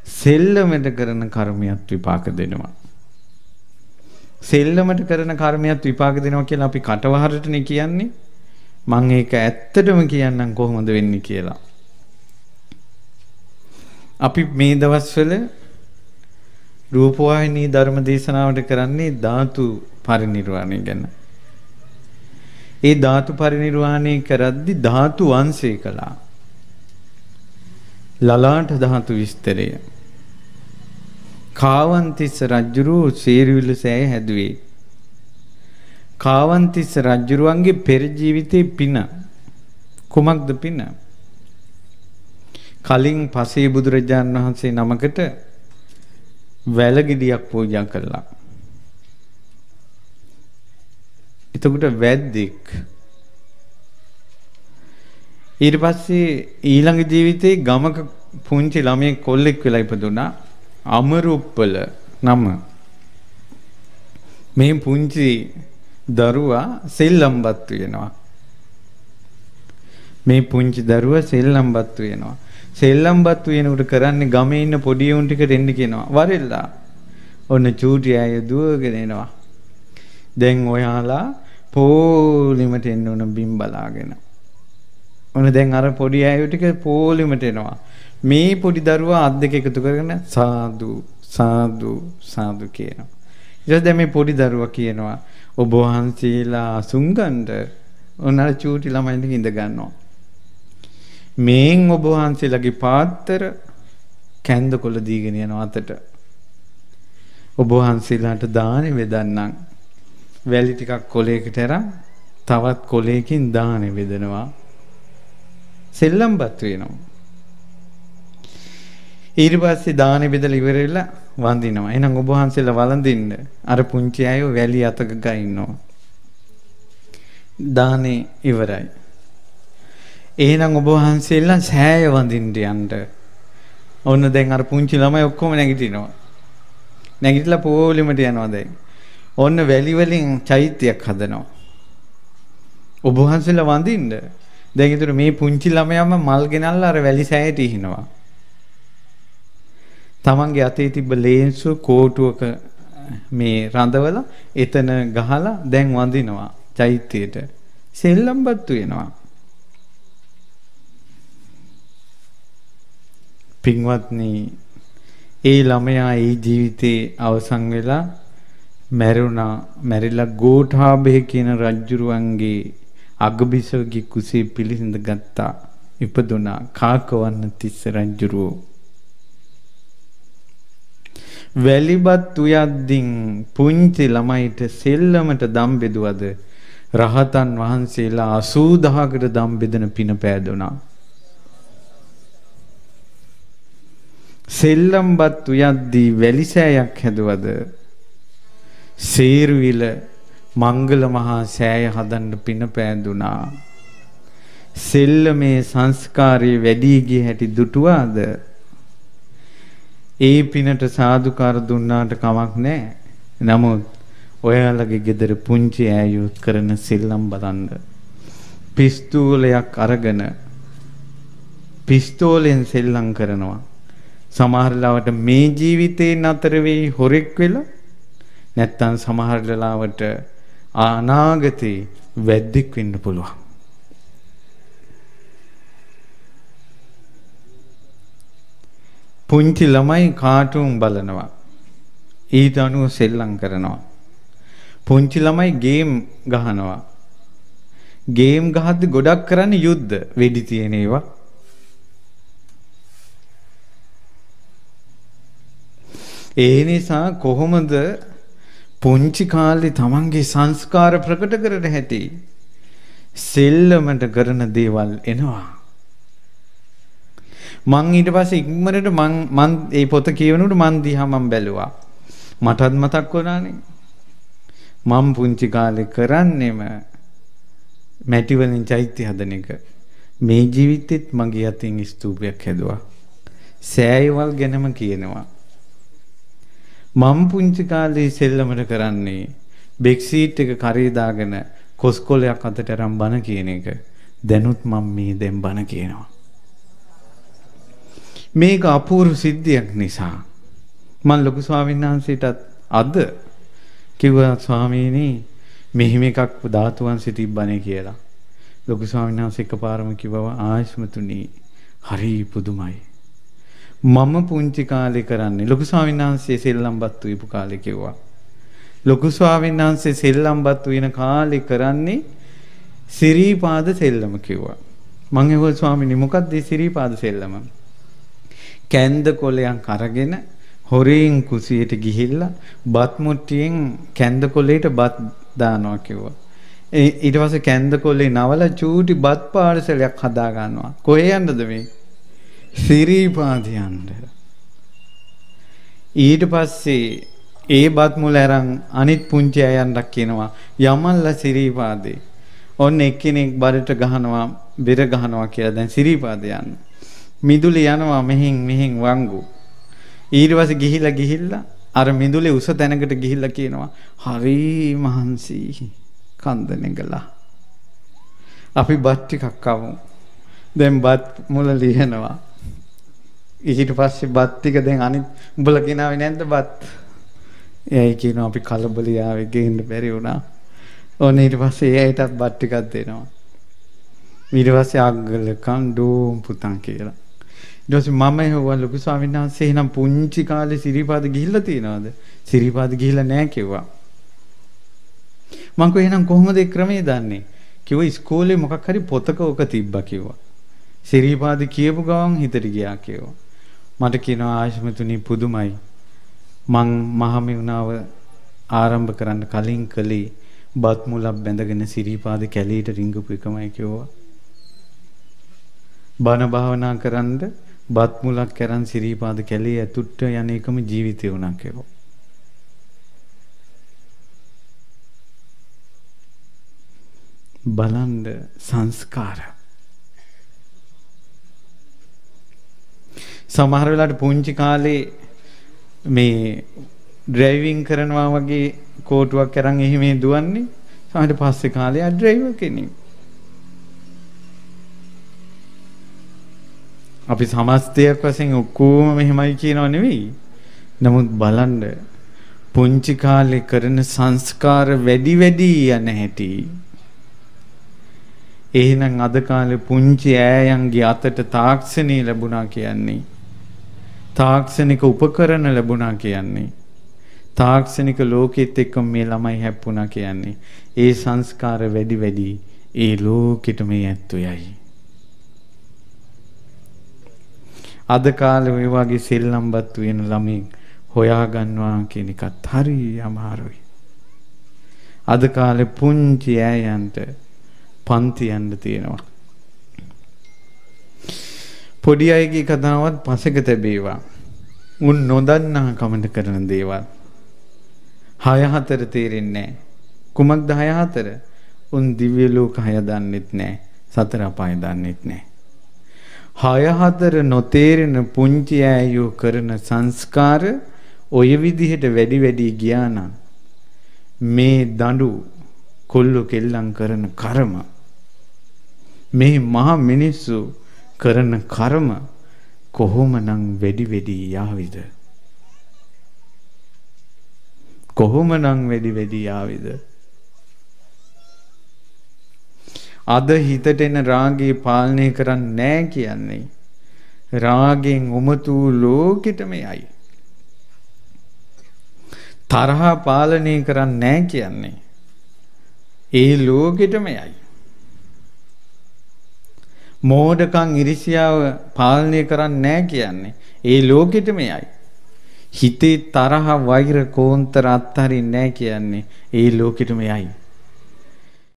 සෙල්ලමට කරන කර්මයක් විපාක දෙනවා. සෙල්ලමට කරන කර්මයක් විපාක දෙනවා කියලා අපි කටවහරටනේ කියන්නේ. මම ඒක ඇත්තටම කියන්නම් කොහොමද වෙන්නේ කියලා. අපි මේ දවස්වල රූපවාහිනී ධර්ම දේශනාවට කරන්නේ ධාතු පරිනිර්වාණය ගැන. ඒ ධාතු පරිනිර්වාණය කරද්දි ධාතු වංශය කළා. ලලාට ධාතු විස්තරය. කාවන්තිස්ස රජුරු සේරුවිල සෑය හැදුවේ. කාවන්තිස්ස රජුරුවන්ගේ පෙර ජීවිතේ පින කුමක්ද පින? කලින් පසේ බුදුරජාණන් වහන්සේ නමකට වැලගිඩියක් පූජා කළා. එතකොට වැද්දෙක් ඊට පස්සේ ඊළඟ ජීවිතේ ගමක පුංචි ළමයෙක් කොල්ලෙක් වෙලා ඉපදුනා. අමරුප්පල නම. මේ පුංචි දරුවා සෙල්ලම්පත් වෙනවා. මේ පුංචි දරුවා සෙල්ලම්පත් වෙනවා. සෙල්ලම්පත් වෙනකොට කරන්නේ ගමේ ඉන්න පොඩි උන් ටිකට එන්න කියනවා. වරෙල්ලා. ඔන්න චූටි අය දුවගෙන එනවා. දැන් ඔයාලා පොලිමට එන්න ඕන බිම් බලාගෙන. ඔන්න දැන් අර පොඩි අය ටික පොලිමට එනවා. මේ පොඩි දරුවා අත් දෙක එකතු කරගෙන සාදු සාදු සාදු කියනවා. ඊට දැන් මේ පොඩි දරුවා කියනවා ඔබ වහන්සේලා අසුංගන්ට ඔන්න අර චූටි ළමයින්ට ඉඳ ගන්නවා. මේන් ඔබ වහන්සේලාගේ පාත්තර කැන්දකොළ දීගෙන යනවා අතට. ඔබ වහන්සේලාට දානේ වෙදන්නම්. වැලි ටිකක් කොලයකට අරන් තවත් කොලයකින් දානේ වෙදනවා. සෙල්ලම්පත් වෙනවා. ඊට පස්සේ දානේ බෙදලා ඉවර වෙලා වඳිනවා. එහෙනම් ඔබ වහන්සේලා වළඳින්න. අර පුංචි අය වැලි අතක ගින්නවා. දානේ ඉවරයි. එහෙනම් ඔබ වහන්සේලා සෑය වඳින්න යන්න. ඔන්න දැන් අර පුංචි ළමයි ඔක්කොම නැගිටිනවා. නැගිටලා පොලිමට යනවා දැන්. ඔන්න වැලි වලින් චෛත්‍යයක් හදනවා. ඔබ වහන්සේලා වඳින්න. දැන් ඊටු මේ පුංචි ළමයාම මල් ගෙනල්ලා අර වැලි සෑයට ඉහිනවා. තමන්ගේ අතේ තිබ්බ ලේන්සුව කෝටුවක මේ රඳවලා එතන ගහලා දැන් වඳිනවා චෛත්‍යයට. සෙල්ලම්පත් වෙනවා. පින්වත්නි, ඒ ළමයා ඒ ජීවිතේ අවසන් වෙලා මැරුණා. මැරිලා ගෝඨාභය කියන රජුරුවන්ගේ අගබිසවගේ කුසේ පිළිසිඳ ගත්තා. ඉපදුනා කාකවන්න තිස්ස රජුරුවෝ. වැලිබත් උයද්දින් පුංචි ළමයිට සෙල්ලමට දම් බෙදුවද රහතන් වහන්සේලා 80000කට දම් බෙදෙන පින පෑදුනා. සෙල්ලම්පත් උයද්දී වැලිසෑයක් හැදුවද සේරුවිල මංගල මහා සෑය හදන්න පින පෑදුනා. සෙල්ලමේ සංස්කාරයේ වැඩි ගිය හැටි දුටුවාද? ඒ පිනට සාදුකාර දුන්නාට කමක් නැහැ. නමුත් ඔයාලගේ ගෙදර පුංචි ඈයොත් කරන සෙල්ලම් බලන්න. පිස්තෝලයක් අරගෙන පිස්තෝලෙන් සෙල්ලම් කරනවා. සමහර ලාවට මේ ජීවිතේ නතර වෙයි හොරෙක් වෙලා. නැත්තම් සමහර ලාවට අනාගතේ වැද්දෙක් වෙන්න පුළුවන්. පුංචි ළමයි කාටුන් බලනවා. ඊට අනුව සෙල්ලම් කරනවා. පුංචි ළමයි ගේම් ගහනවා. ගේම් ගහද්දි ගොඩක් කරන්නේ යුද්ධ වෙඩි තියෙන ඒවා. ඒ නිසා කොහොමද පුංචි කාලේ තමන්ගේ සංස්කාර ප්‍රකට කරට හැටි සෙල්ලමට කරන දේවල් එනවා. මං ඊට පස්සේ ඉක්මනට මං ඒ පොත කියවනකොට මං දිහා මං බැලුවා. මටත් මතක් වුණානේ. මං පුංචි කාලේ කරන්නේම මැටි වලින් චෛත්‍ය හදන එක. මේ ජීවිතෙත් මගේ අතින් ස්තූපයක් හැදුවා. සෑයවල් ගැනම කියනවා. මං පුංචි කාලේ සෙල්ලමට කරන්නේ බෙක්සීට් එක කරේ දාගෙන කොස්කොලයක් අතට අරන් බන කියන එක. දැනුත් මම මේ දැන් බන කියනවා. මේක අපූර්ව සිද්ධියක් නිසා මම ලොකු ස්වාමීන් වහන්සේටත් අද කිව්වා ස්වාමීනි මෙහිම එකක් ධාතු වංශෙ තිබ්බනේ කියලා. ලොකු ස්වාමීන් වහන්සේ එකපාරම කිව්වා ආයස්මතුනි හරි පුදුමයි. මම පුංචි කාලේ කරන්නේ ලොකු ස්වාමීන් වහන්සේ සෙල්ලම්පත් වූ කාලේ කිව්වා. ලොකු ස්වාමීන් වහන්සේ සෙල්ලම්පත් වෙන කාලේ කරන්නේ සිරීපාද සෙල්ලම කිව්වා. මං ඇහුවා ස්වාමීනි මොකක්ද මේ සිරීපාද සෙල්ලම? කැන්ද කොලයක් අරගෙන හොරෙන් කුසියට ගිහිල්ලා බත් මුට්ටියෙන් කැන්ද කොලේට බත් දානවා කිව්වා. ඊට පස්සේ කැන්ද කොලේ නවලා චූටි බත් පාර්සලයක් හදා ගන්නවා. කොහේ යන්නද මේ? සිරීපාද යන්න. ඊට පස්සේ ඒ බත් මුල අරන් අනිත් පුංචි අයන්ට කියනවා යමල්ලා සිරීපාදේ. ඔන්න එක්කෙනෙක් බඩට ගහනවා බෙර ගහනවා කියලා දැන් සිරීපාද යන්න. මිදුලේ යනවා මෙහෙන් වංගු. ඊට පස්සේ ගිහිල්ලා අර මිදුලේ උස තැනකට ගිහිල්ලා කියනවා හරි මහන්සි කන්ද නෙගලා. අපි බත් ටිකක් කමු. දැන් බත් මුල ලියනවා. ඊට පස්සේ බත් ටික දැන් අනිත් උඹලා කියනාවේ නැද්ද බත්? එයි කියනවා අපි කලබලියාවේ ගේන්න බැරි වුණා. ඕන ඊට පස්සේ එයාටත් බත් ටිකක් දෙනවා. ඊට පස්සේ අග්ගල කණ්ඩෝම් පුතන් කියලා. ඊට පස්සේ මම ඇහුවා ලොකු ස්වාමීන් වහන්සේ එහෙනම් පුංචි කාලේ සිරිපාද ගිහිල්ලා තියනවද? සිරිපාද ගිහිල්ලා නැහැ කිව්වා. මං කිව්වා එහෙනම් කොහොමද ඒ ක්‍රමේ දන්නේ? කිව්වා ඉස්කෝලේ මොකක් හරි පොතක ඔක තිබ්බා කිව්වා. සිරිපාද කියපු ගමන් හිතට ගියා කිව්වා. මට කියනවා ආශ්මතුනි පුදුමයි. මං මහමෙවුනාව ආරම්භ කරන්න කලින් කලේ බත් මුලක් බැඳගෙන සිරිපාද කැලේට රිංගපු එකමයි කිව්වා. බණ භාවනා කරන්ද බත් මුලක් කරන් සිරිපාද කැලේ ඇතුළට යන එකම ජීවිතේ වුණා කිව්වා. බලන්න සංස්කාර. සමහර වෙලාවට පුංචි කාලේ මේ ඩ්‍රයිවිං කරනවා වගේ කෝටුවක් අරන් එහි මේ දුවන්නේ. සමහර පස්සේ කාලේ ආ ඩ්‍රයිවර් කෙනෙක්. අපි සමස්තයක් වශයෙන් ඔක්කොම මෙහෙමයි කියනව නෙවෙයි. නමුත් බලන්න පුංචි කාලේ කරන සංස්කාර වැඩි යන හැටි. එහෙනම් අද කාලේ පුංචි ඈයන්ගේ අතට තාක්ෂණී ලැබුණා කියන්නේ තාක්ෂණික උපකරණ ලැබුණා කියන්නේ තාක්ෂණික ලෝකෙත් එක්ක මේ ළමයි හැප්පුණා කියන්නේ ඒ සංස්කාර වැඩි ඒ ලෝකෙට මේ ඇත්තොයයි. අද කාලේ මේ වගේ සෙල්ලම්පත් වෙන ළමයි හොයා ගන්නවා කියන එකත් හරි අමාරුයි. අද කාලේ පුංචි ඈයන්ට පන්ති යන්න තියෙනවා. පොඩි අයගේ කතාවත් පසෙක තැබේවා. උන් නොදන්නා කමට කරන දේවල්. 6-4 තේරෙන්නේ නැහැ. කුමක්ද 6-4? උන් දිව්‍ය ලෝක 6 දන්නෙත් නැහැ. සතර අපාය දන්නෙත් නැහැ. 6-4 නොතේරෙන පුංචි අයෝ කරන සංස්කාර ඔය විදිහට වැඩි ගියා නම් මේ දඬු කොල්ලෝ කෙල්ලන් කරන කර්ම මේ මහා මිනිස්සු කරන කර්ම කොහොමනම් වැඩි යාවිද? කොහොමනම් වැඩි යාවිද? අද හිතට එන රාගය පාලනය කරන්නේ නැහැ කියන්නේ රාගෙන් උමතු ලෝකෙටම යයි. තරහ පාලනය කරන්නේ නැහැ කියන්නේ ඒ ලෝකෙටම යයි. මෝඩකම් ඉරිසියාව පාලනය කරන්නේ නැහැ කියන්නේ ඒ ලෝකෙටම යයි. හිතේ තරහ වෛර කෝන්තර අත්හරින්නේ නැහැ කියන්නේ ඒ ලෝකෙටම යයි.